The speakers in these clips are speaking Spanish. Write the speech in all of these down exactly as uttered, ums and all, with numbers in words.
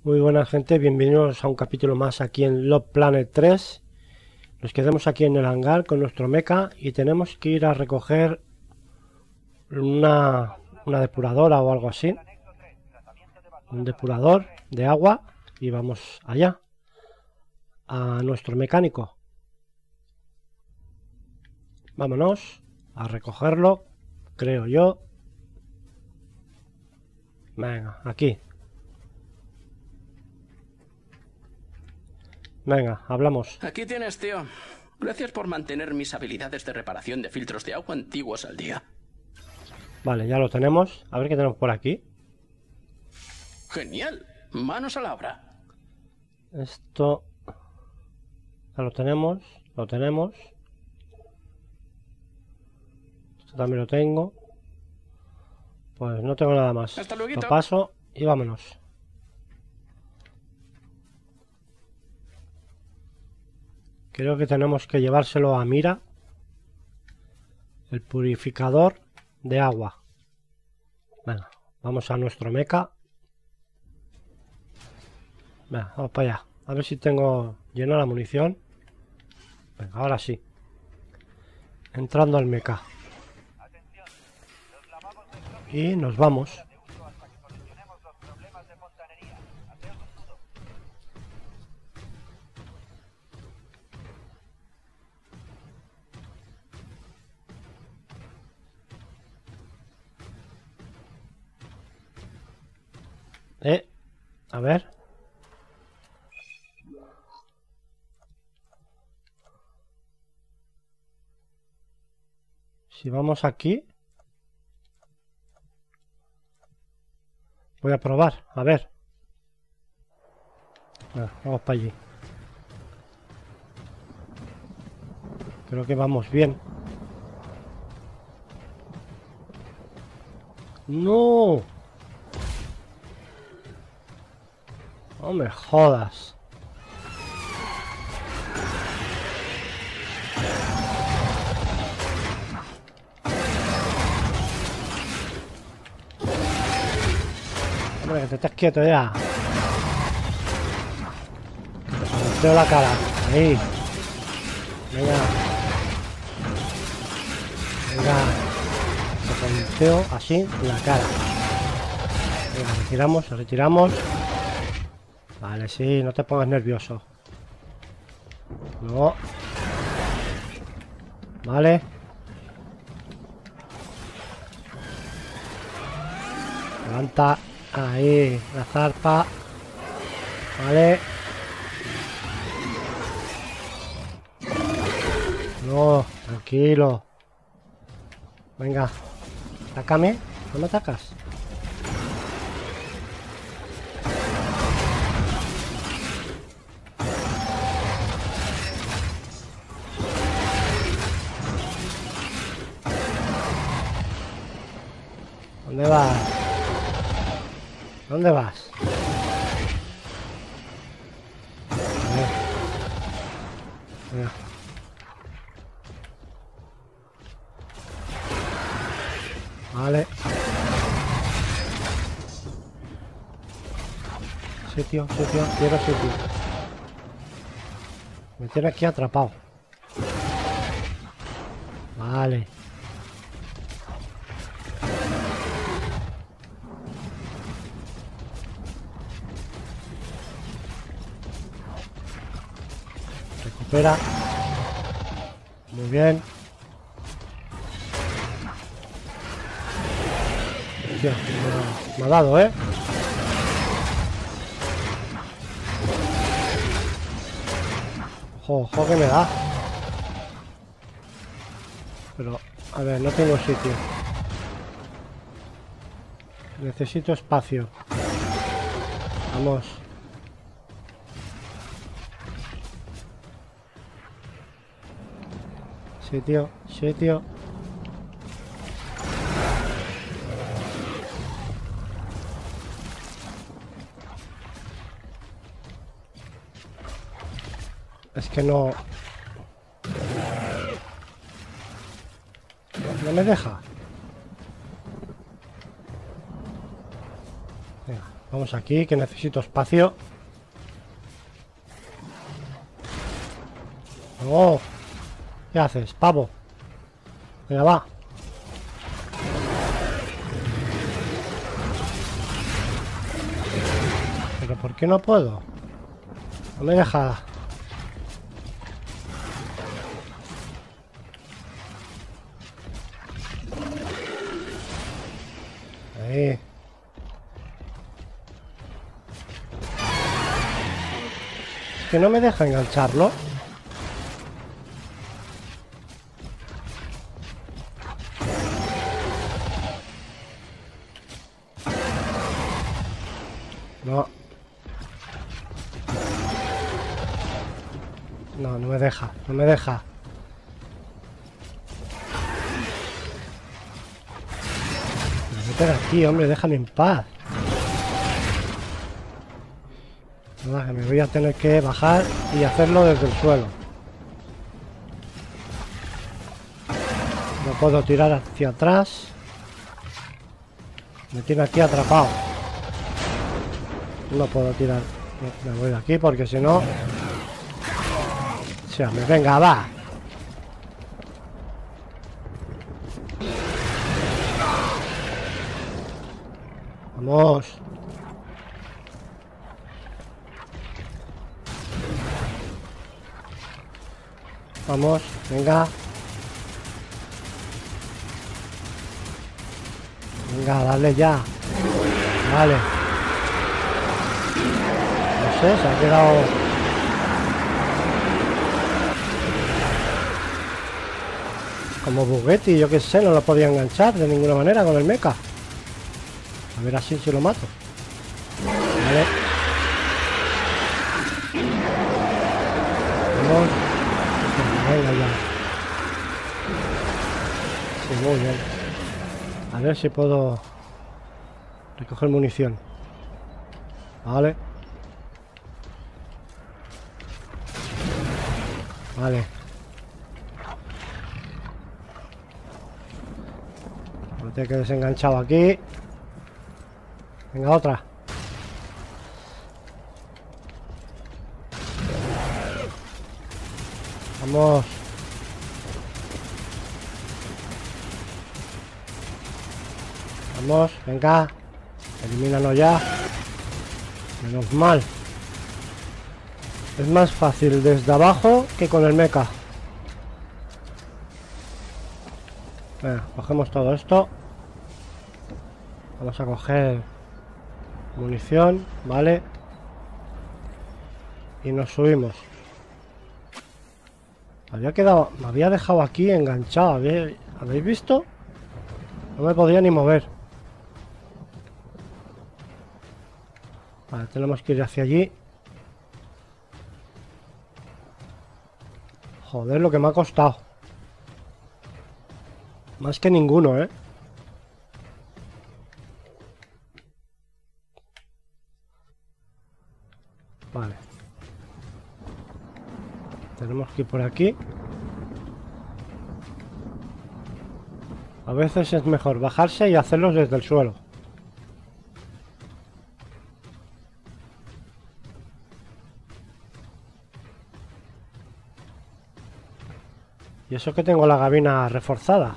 Muy buena gente, bienvenidos a un capítulo más aquí en Lost Planet tres. Nos quedamos aquí en el hangar con nuestro mecha y tenemos que ir a recoger una, una depuradora o algo así. Un depurador de agua y vamos allá a nuestro mecánico. Vámonos a recogerlo, creo yo. Venga, aquí. Venga, hablamos. Aquí tienes, tío. Gracias por mantener mis habilidades de reparación de filtros de agua antiguos al día. Vale, ya lo tenemos. A ver qué tenemos por aquí. Genial. Manos a la obra. Esto... Ya lo tenemos. Lo tenemos. Esto también lo tengo. Pues no tengo nada más. Hasta luego. Lo paso y vámonos. Creo que tenemos que llevárselo a Mira. El purificador de agua. Venga, vamos a nuestro mecha. Venga, vamos para allá. A ver si tengo llena la munición. Venga, ahora sí. Entrando al mecha. Y nos vamos. Eh, a ver. Si vamos aquí. Voy a probar, a ver. Ah, vamos para allí. Creo que vamos bien. ¡No! No me jodas. Hombre, que te estés quieto ya. Te veo la cara. Ahí. Venga. Venga. Te punteo así la cara. Venga, retiramos, retiramos. Vale, sí, no te pongas nervioso. No. Vale. Levanta ahí la zarpa. Vale. No, tranquilo. Venga. Atácame. ¿No me atacas? ¿Dónde vas? ¿Dónde vas? Venga. Vale. Sitio, sitio, quiero sitio. Me tiene aquí atrapado. Vale. Recupera. Muy bien. Hostia, me ha, me ha dado, ¿eh? Ojo, ojo que me da. Pero, a ver, no tengo sitio. Necesito espacio. Vamos. Sitio, sitio. Es que no... No me deja. Venga. Vamos aquí, que necesito espacio. ¡Oh! ¿Qué haces, pavo? Venga, va. ¿Pero por qué no puedo? No me deja. Ahí. Es que no me deja engancharlo. No. No, no me deja, no me deja. Vete de aquí, hombre, déjame en paz. Nada, que me voy a tener que bajar y hacerlo desde el suelo. No puedo tirar hacia atrás. Me tiene aquí atrapado. No puedo tirar. Me voy de aquí porque si no... O sea, me venga, va. Vamos. Vamos, venga. Venga, dale ya. Vale. No sé, se ha quedado... como buguetti, yo qué sé, no lo podía enganchar de ninguna manera con el mecha. A ver así si lo mato. Vale. Vamos. Venga ya. Sí, muy bien. A ver si puedo recoger munición. Vale. Vale. No te quedes enganchado aquí. Venga, otra. Vamos. Vamos, venga. Elimínanos ya. Menos mal. Es más fácil desde abajo que con el mecha. Venga, cogemos todo esto. Vamos a coger munición, vale. Y nos subimos. Había quedado, me había dejado aquí enganchado. ¿Habéis, ¿habéis visto? No me podía ni mover. Vale, tenemos que ir hacia allí. Joder, lo que me ha costado. Más que ninguno, ¿eh? Vale. Tenemos que ir por aquí. A veces es mejor bajarse y hacerlos desde el suelo. Y eso que tengo la gabina reforzada.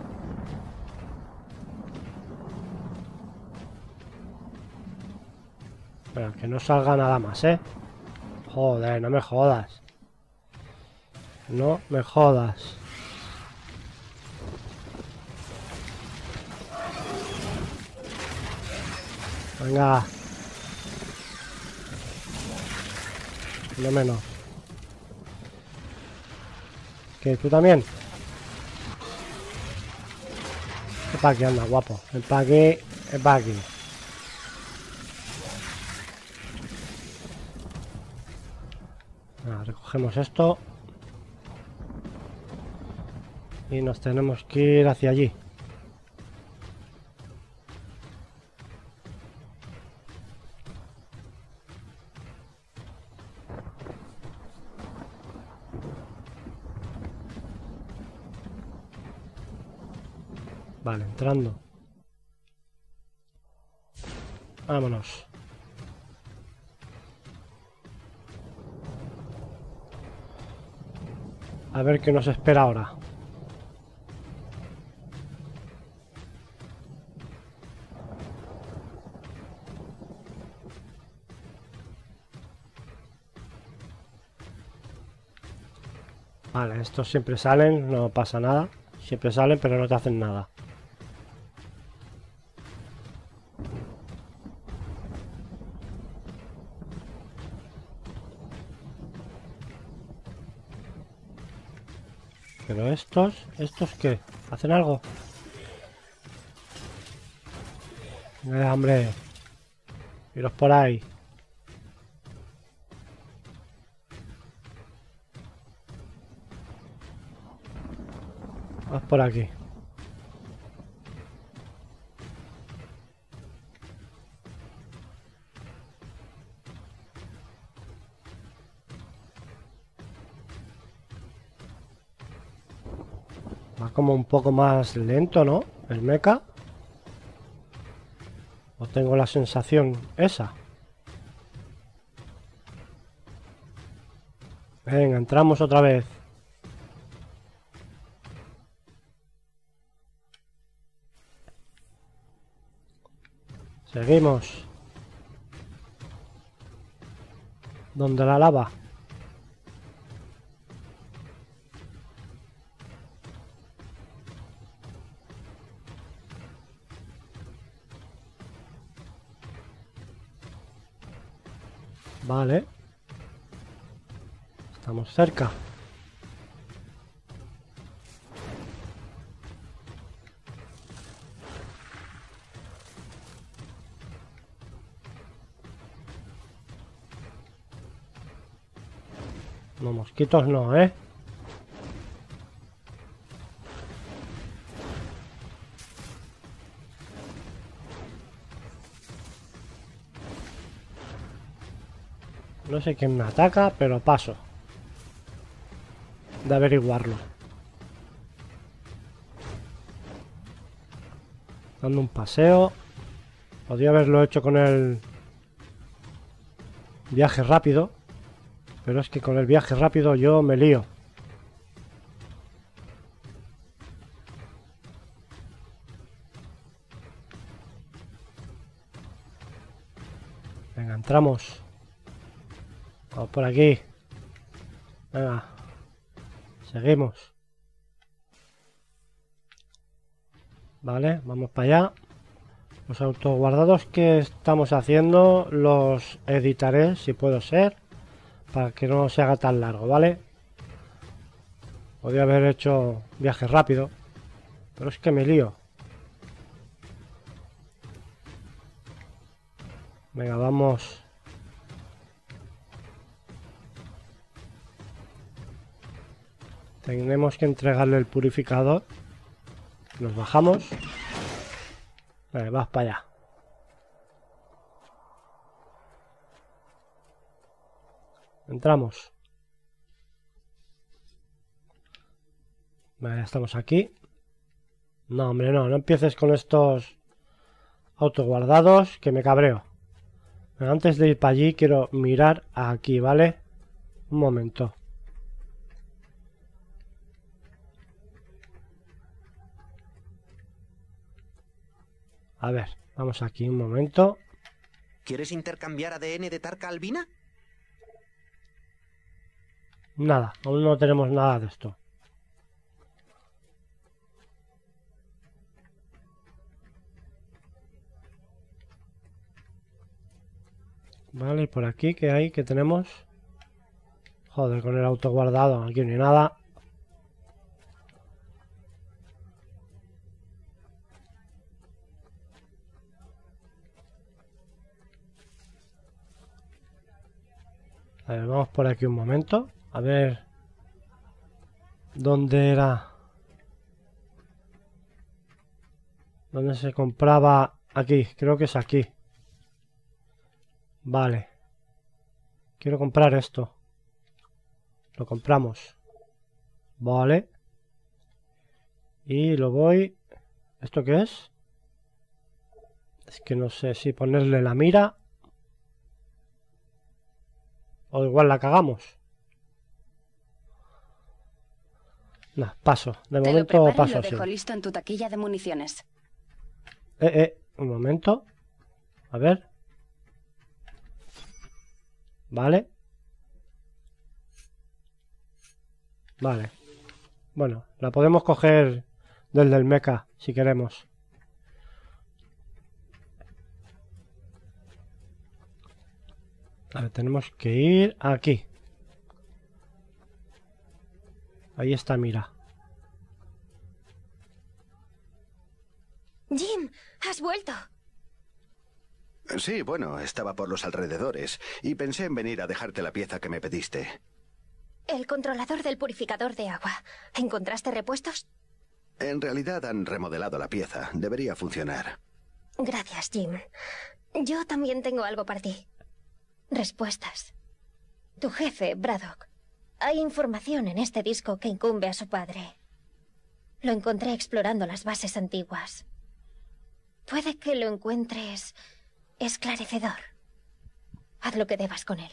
Espera, que no salga nada más, ¿eh? Joder, no me jodas. No me jodas. Venga. No menos. ¿Qué? ¿Tú también? Ven pa' aquí, anda, guapo. Ven pa' aquí, ven pa' aquí. Ah, recogemos esto. Y nos tenemos que ir hacia allí. Vale, entrando. Vámonos. A ver qué nos espera ahora. Vale, estos siempre salen, no pasa nada. Siempre salen, pero no te hacen nada. Pero estos, ¿estos qué? ¿Hacen algo? Eh, hombre. Iros por ahí. Vamos por aquí. Va como un poco más lento, ¿no? El mecha. O tengo la sensación esa. Venga, entramos otra vez. Seguimos. ¿Dónde la lava? Vale. Estamos cerca. No, mosquitos no, ¿eh? No sé quién me ataca, pero paso de averiguarlo. Dando un paseo. Podría haberlo hecho con el viaje rápido. Pero es que con el viaje rápido yo me lío. Venga, entramos. Vamos por aquí. Venga. Seguimos. Vale, vamos para allá. Los autoguardados que estamos haciendo los editaré, si puedo ser, para que no se haga tan largo, ¿vale? Podría haber hecho viaje rápido, pero es que me lío. Venga, vamos. Tenemos que entregarle el purificador. Nos bajamos. Vale, vas para allá. Entramos. Vale, ya estamos aquí. No, hombre, no, no empieces con estos autoguardados, que me cabreo. Pero antes de ir para allí quiero mirar aquí, ¿vale? Un momento. A ver, vamos aquí un momento. ¿Quieres intercambiar A D N de Tarka Albina? Nada, aún no tenemos nada de esto. Vale, y por aquí, ¿qué hay? ¿Qué tenemos? Joder, con el autoguardado, aquí no hay nada. A ver, vamos por aquí un momento. A ver... ¿Dónde era? ¿Dónde se compraba? Aquí, creo que es aquí. Vale. Quiero comprar esto. Lo compramos. Vale. Y lo voy... ¿Esto qué es? Es que no sé si ponerle la mira. O igual la cagamos. No, paso. De Te lo momento preparo y paso lo así. dejo listo en tu taquilla de municiones. Eh, eh, un momento. A ver. Vale. Vale. Bueno, la podemos coger desde el mecha, si queremos. A ver, tenemos que ir aquí. Ahí está, mira. Jim, has vuelto. Sí, bueno, estaba por los alrededores y pensé en venir a dejarte la pieza que me pediste. El controlador del purificador de agua. ¿Encontraste repuestos? En realidad han remodelado la pieza. Debería funcionar. Gracias, Jim. Yo también tengo algo para ti. Respuestas. Tu jefe, Braddock. Hay información en este disco que incumbe a su padre. Lo encontré explorando las bases antiguas. Puede que lo encuentres esclarecedor. Haz lo que debas con él.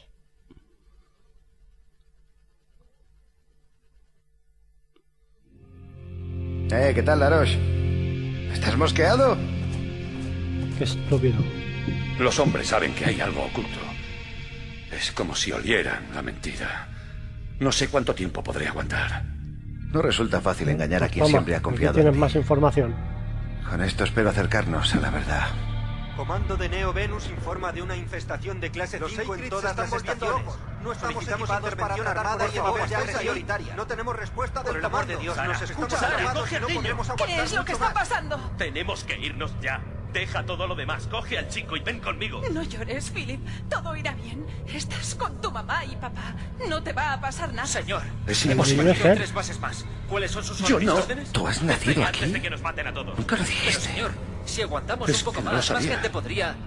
Eh, ¿qué tal, Laroche? ¿Estás mosqueado? Qué estúpido. Los hombres saben que hay algo oculto. Es como si olieran la mentira. No sé cuánto tiempo podré aguantar. No resulta fácil engañar a quien Toma, siempre ha aquí confiado en tienes ti. más información. Con esto espero acercarnos a la verdad. Comando de Neo Venus informa de una infestación de clase cinco en todas las estaciones. No estamos equipados para armada y en ya prioritaria. No tenemos respuesta del comando. Por el amor de Dios, nos escucha. Coge al niño. ¿Qué es lo que está pasando? Tenemos que irnos ya. Deja todo lo demás. Coge al chico y ven conmigo. No llores, Philip. Todo irá bien. Estás con tu mamá y papá. No te va a pasar nada. Señor, Es hemos increíble, invadido ¿eh? tres bases más. ¿Cuáles son sus Yo no. órdenes? ¿Tú has Pues nacido venga, aquí? Antes de que nos maten a todos. Nunca lo Pero dijiste. señor, si aguantamos Es un poco que no más, lo más sabía. gente podría...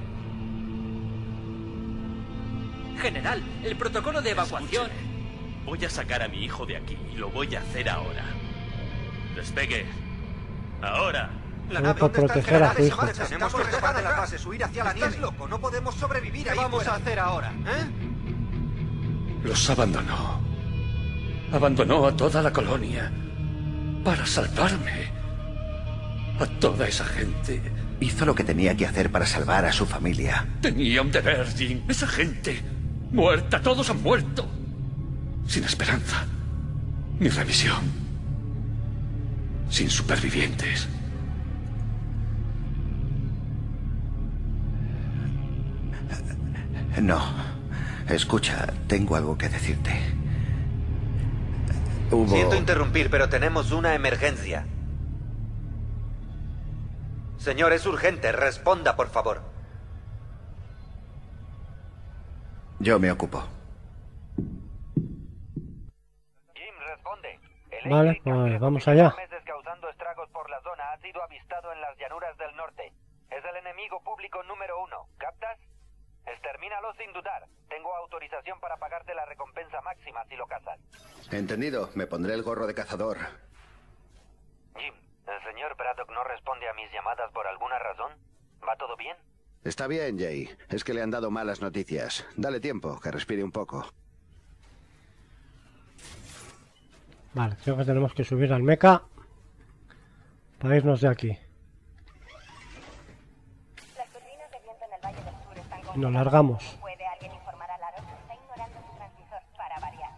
General, el protocolo de evacuación... Escuche, voy a sacar a mi hijo de aquí y lo voy a hacer ahora. Despegue. Ahora. La Vamos nave, a ¿dónde está el proteger a general? tu Se hijo. marcha. Tenemos que escapar de las bases, huir hacia la nieve. Estás loco, no podemos sobrevivir ahí. ¿Qué vamos a hacer ahora, eh? Los abandonó. Abandonó a toda la colonia. Para salvarme. A toda esa gente. Hizo lo que tenía que hacer para salvar a su familia. Tenía un deber, Jim. Esa gente. Muerta. Todos han muerto. Sin esperanza. Ni remisión. Sin supervivientes. No. Escucha, tengo algo que decirte. Hubo... Siento interrumpir, pero tenemos una emergencia. Señor, es urgente. Responda, por favor. Yo me ocupo. Jim, responde. Vale, pues vamos allá. Meses causando estragos por la zona ha sido avistado en las llanuras del norte. Es el enemigo público número uno. ¿Captas? Extermínalo sin dudar. Tengo autorización para pagarte la recompensa máxima si lo cazas. Entendido. Me pondré el gorro de cazador. Jim, ¿el señor Braddock no responde a mis llamadas por alguna razón? ¿Va todo bien? Está bien, Jay. Es que le han dado malas noticias. Dale tiempo, que respire un poco. Vale, creo que tenemos que subir al mecha para irnos de aquí. Las turbinas de viento en el Valle del Sur están Y nos largamos. ¿Puede alguien informar a Laros? Está ignorando su transmisor para variar.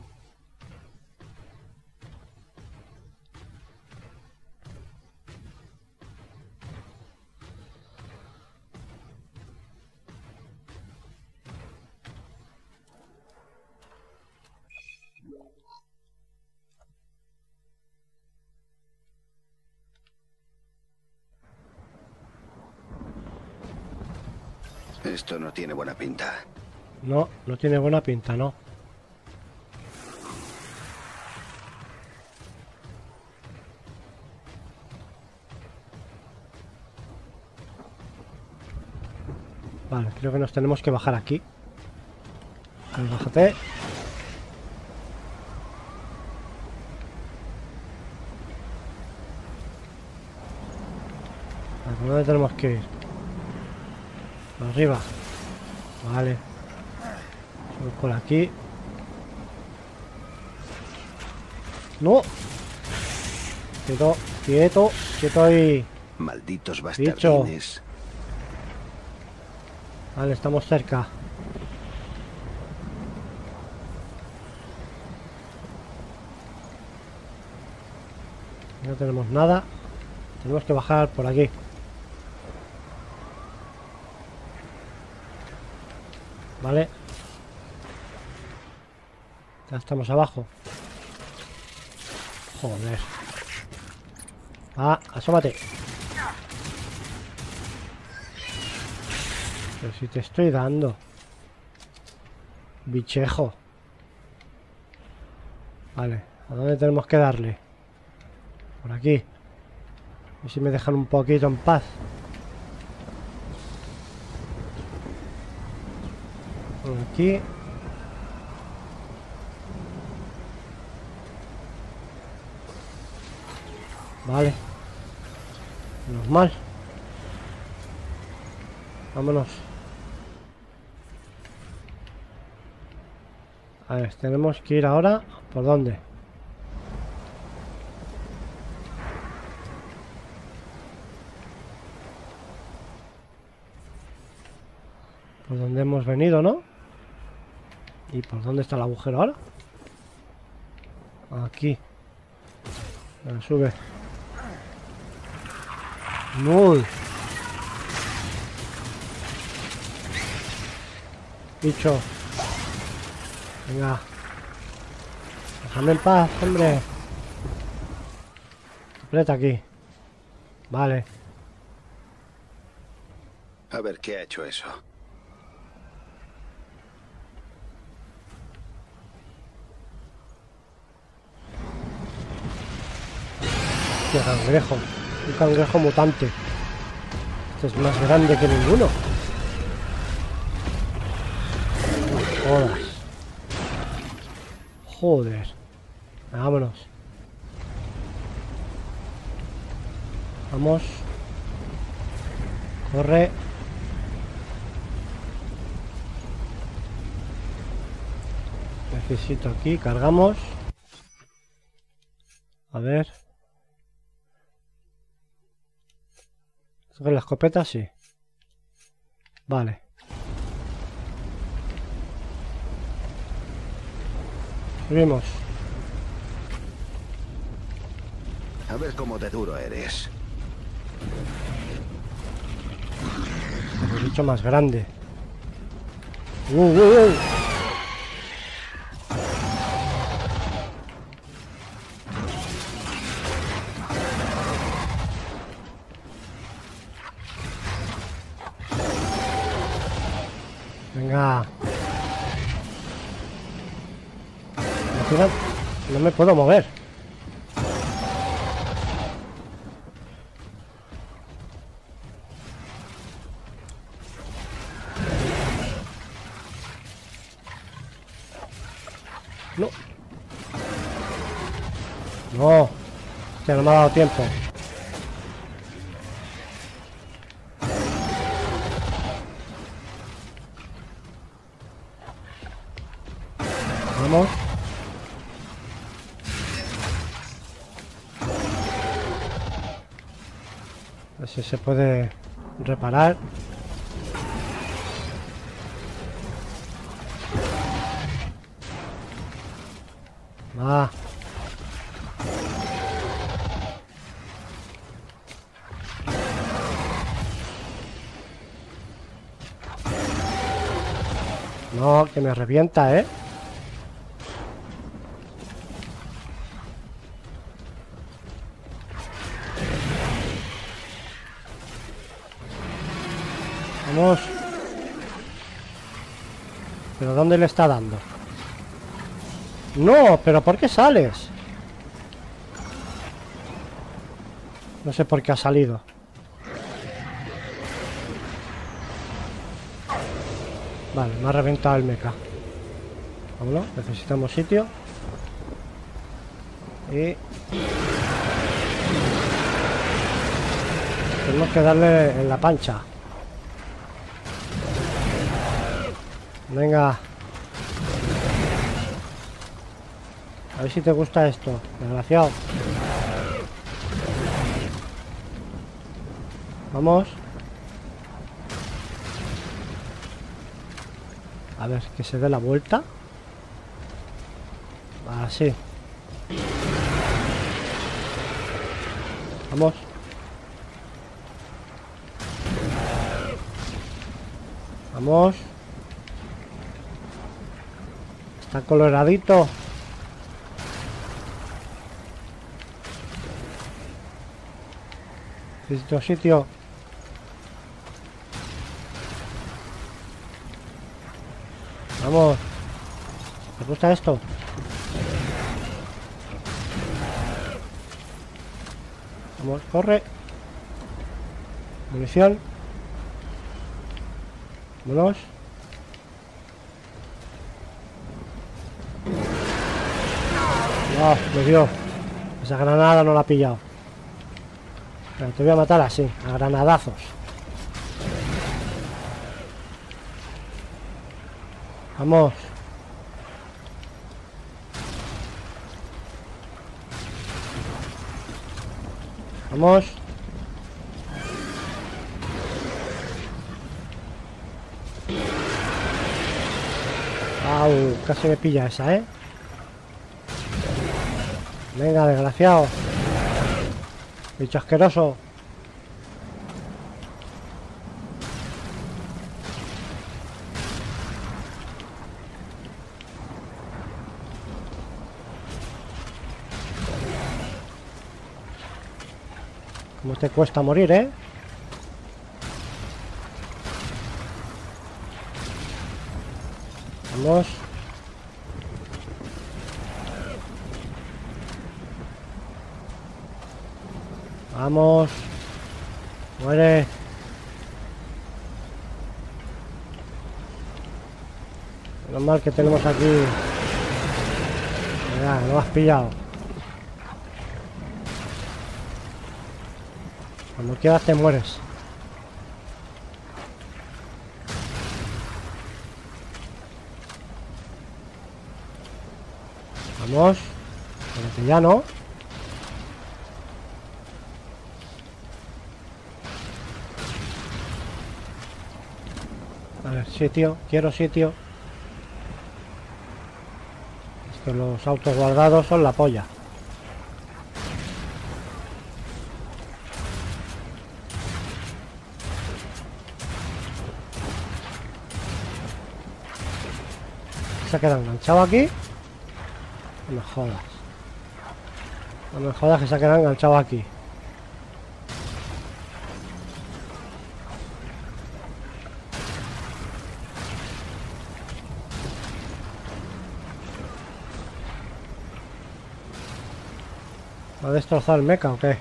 Esto no tiene buena pinta. No, no tiene buena pinta, no. Vale, creo que nos tenemos que bajar aquí. Vale, bájate. Vale, ¿por dónde tenemos que ir? Por arriba. Vale. Sube por aquí. ¡No! Quieto, quieto, quieto ahí. Malditos Bicho. bastardines. Vale, estamos cerca. No tenemos nada. Tenemos que bajar por aquí. Vale. Ya estamos abajo. Joder. Ah, asómate. Pero si te estoy dando. Bichejo. Vale, ¿a dónde tenemos que darle? Por aquí. A ver si me dejan un poquito en paz. Por aquí. Vale. Menos mal. Vámonos. A ver, tenemos que ir ahora. ¿Por dónde? Por donde hemos venido, ¿no? ¿Y por dónde está el agujero ahora? Aquí. Venga, sube. Muy. Bicho. Venga. Déjame en paz, hombre. Aprieta aquí. Vale. A ver qué ha hecho eso. Qué cangrejo. Un cangrejo mutante. Este es más grande que ninguno. Jodas. Joder. Vámonos. Vamos. Corre. Necesito aquí. Cargamos. A ver. ¿Con la escopeta? Sí. Vale. Subimos. A ver cómo de duro eres. Hemos hecho más grande. Uh, uh, uh. Venga. No me puedo mover. No. No. Que no me ha dado tiempo. Vamos. A ver si se puede reparar. Va. No, que me revienta, ¿eh? Vamos. ¿Pero dónde le está dando? No, pero ¿por qué sales? No sé por qué ha salido. Vale, me ha reventado el mecha. Vámonos, necesitamos sitio. Y... tenemos que darle en la pancha. Venga. A ver si te gusta esto, desgraciado. Vamos. A ver, que se dé la vuelta. Así. Vamos. Vamos. Está coloradito. Necesito sitio. Vamos. ¿Te gusta esto? Vamos, corre. Munición. Vámonos. No, me dio. Esa granada no la ha pillado. Pero te voy a matar así, a granadazos. Vamos. Vamos. Au, casi me pilla esa, ¿eh? Venga, desgraciado. Bicho asqueroso. Cómo te cuesta morir, ¿eh? Vamos. Vamos. Muere. Menos mal que tenemos aquí. Mira, lo has pillado. Cuando quieras te mueres. Vamos. Pero ya no. A ver, sitio. Quiero sitio. Es que los autos guardados son la polla. Se ha quedado enganchado aquí. No me jodas. No me jodas que se ha quedado enganchado aquí. ¿Va a destrozar el mecha o qué?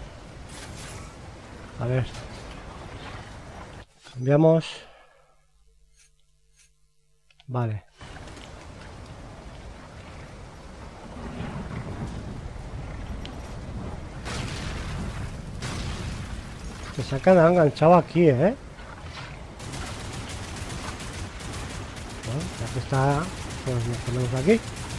A ver. Cambiamos. Vale. Que se ha quedado enganchado aquí, ¿eh? Bueno, ya que está, pues nos ponemos aquí.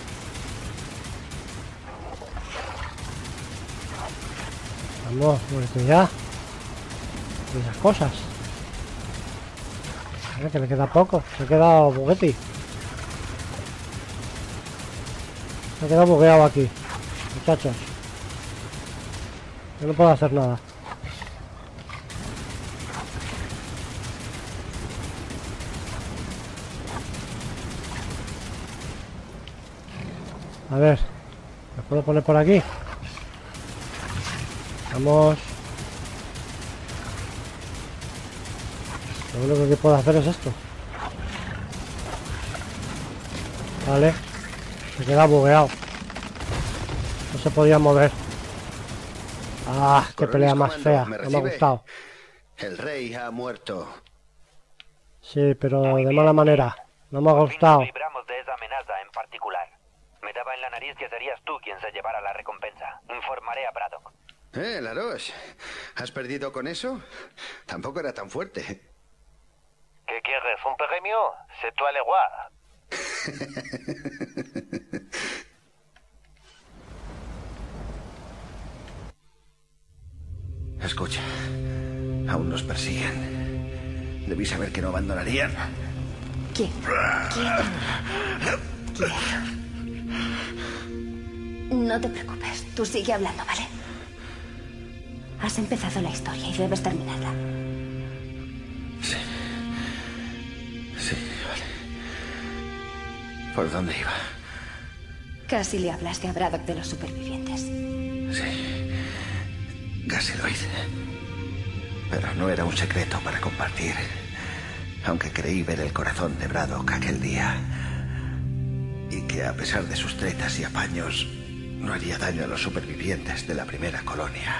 Vamos, muerte ya. Y esas cosas. A ver, que le queda poco. Se ha quedado bugueti. Se ha quedado bugueado aquí, muchachos. Yo no puedo hacer nada. A ver, ¿me puedo poner por aquí? Vamos. Lo único que puedo hacer es esto. Vale. Se queda bugueado. No se podía mover. Ah, qué pelea más fea. No me ha gustado. El rey ha muerto. Sí, pero de mala manera. No me ha gustado. Libramos de esa amenaza en particular. Me daba en la nariz que serías tú quien se llevara la recompensa. Informaré a Braddock. Eh, Laroche, ¿has perdido con eso? Tampoco era tan fuerte. ¿Qué quieres? ¿Un premio? C'est toi le roi. Escucha, aún nos persiguen. persiguen. Debí saber que no abandonarían. ¿Quién? ¿Quién? ¿Quién? No te preocupes, tú sigue hablando, ¿vale? Has empezado la historia y debes terminarla. Sí. Sí, vale. ¿Por dónde iba? Casi le hablaste a Braddock de los supervivientes. Sí. Casi lo hice. Pero no era un secreto para compartir. Aunque creí ver el corazón de Braddock aquel día. Y que a pesar de sus tretas y apaños, no haría daño a los supervivientes de la primera colonia.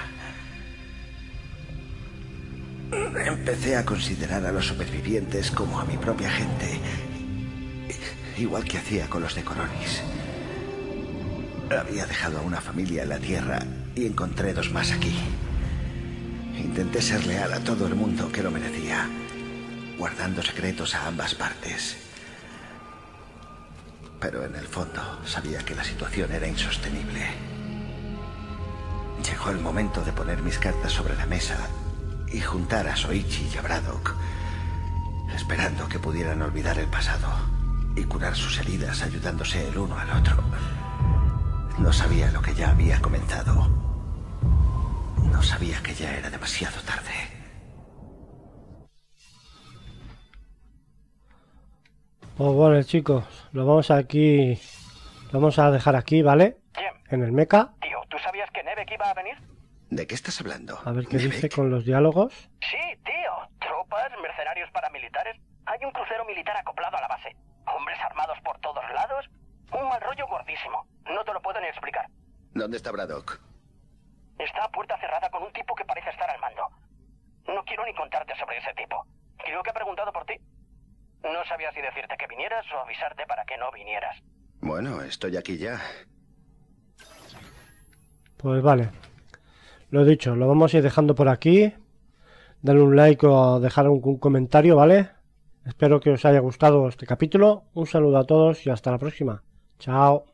Empecé a considerar a los supervivientes como a mi propia gente. Igual que hacía con los de Coronis. Había dejado a una familia en la Tierra y encontré dos más aquí. Intenté ser leal a todo el mundo que lo merecía, guardando secretos a ambas partes. Pero en el fondo sabía que la situación era insostenible. Llegó el momento de poner mis cartas sobre la mesa y juntar a Soichi y a Braddock, esperando que pudieran olvidar el pasado y curar sus heridas ayudándose el uno al otro. No sabía lo que ya había comenzado. No sabía que ya era demasiado tarde. Pues bueno, chicos, lo vamos aquí, lo vamos a dejar aquí, ¿vale? Jim. En el mecha. Tío, ¿tú sabías que Nevek iba a venir? ¿De qué estás hablando? A ver qué ¿Nevek? dice con los diálogos. Sí, tío. Tropas, mercenarios paramilitares. Hay un crucero militar acoplado a la base. Hombres armados por todos lados. Un mal rollo gordísimo. No te lo puedo ni explicar. ¿Dónde está Braddock? Está a puerta cerrada con un tipo que parece estar al mando. No quiero ni contarte sobre ese tipo. Creo que ha preguntado por ti. No sabía si decirte que vinieras o avisarte para que no vinieras. Bueno, estoy aquí ya. Pues vale. Lo dicho, lo vamos a ir dejando por aquí. Dale un like o dejar un, un comentario, ¿vale? Espero que os haya gustado este capítulo. Un saludo a todos y hasta la próxima. Chao.